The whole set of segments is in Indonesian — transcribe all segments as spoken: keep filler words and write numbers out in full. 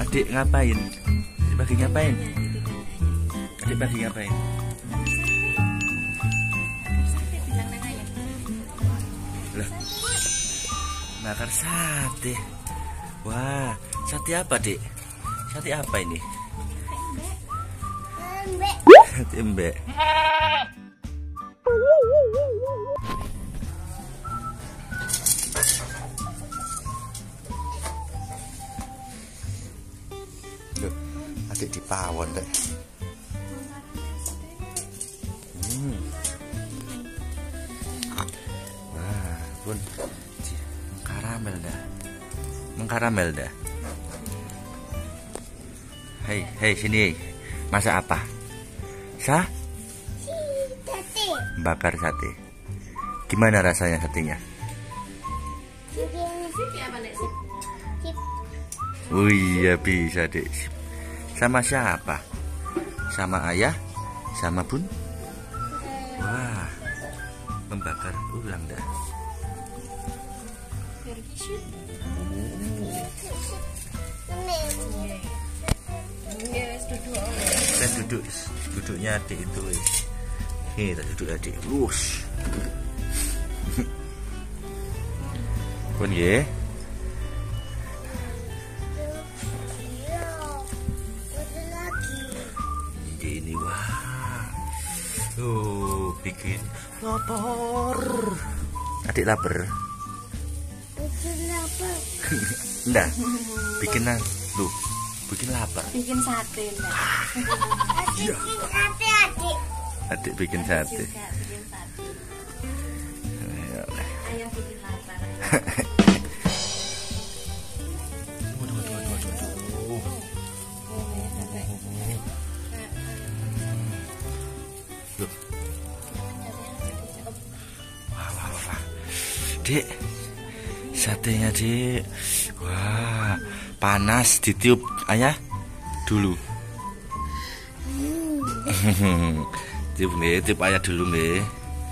Adik ngapain? Adik pagi ngapain? Adik pagi ngapain? Lah, bakar sate. Wah, sate apa, Dik? Sate apa ini? Sate embek. Loh, adik di pawon deh. Hmm. Wah, pun mengkaramel dah. Mengkaramel dah. Hei, hei sini. Masak apa? Sah? Sate. Bakar sate. Gimana rasanya satenya? Oh iya bisa, Dek. Sama siapa? Sama ayah? Sama bun? Wah, membakar ulang dah. Kita duduk, duduknya adik itu. Nih, kita duduk adik. Wush. Pun ye. Ini wah. Oh, bikin lapar. Adik lapar. Bikin lapar. Enggak. Bikin lu. Bikin lapar. Bikin sate enggak? Adik bikin sate, adik. Adik bikin sate. Juga bikin sate. Ayo. Ayah bikin lapar. Waduh, waduh, waduh, waduh, waduh. Loh. Wah, wah, wah, wah. Dek, satenya, Dek. Wah, panas, ditiup ayah dulu. Tiup nih, tiup ayah dulu nih.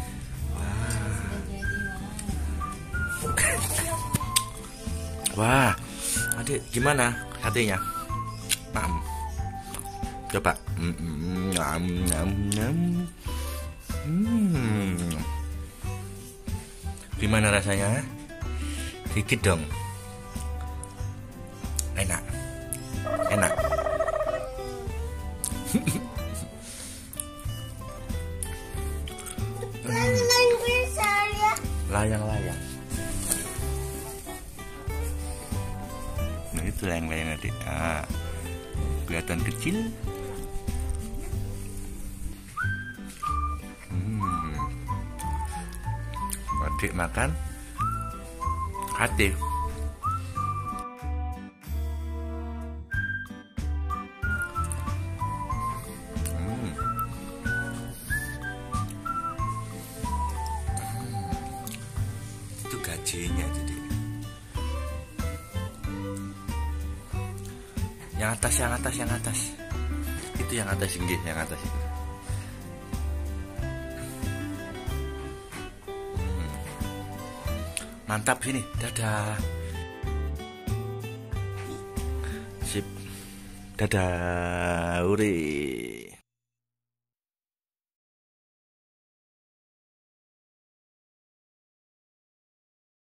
Wah, adik gimana hatinya? Mam, coba. Mm, mm, nyam, nyam, nyam. Hmm. Gimana rasanya? Dikit dong. Enak, enak. Layang-layang. Nah itu layang-layang, adik. Ah, kelihatan kecil. Hmm. Adik makan hati. Hmm. Itu gajinya jadi. Yang atas, yang atas, yang atas. Itu yang atas tinggi, yang atas itu. Hmm. Mantap sini, dadah. Sip, dadah, uri.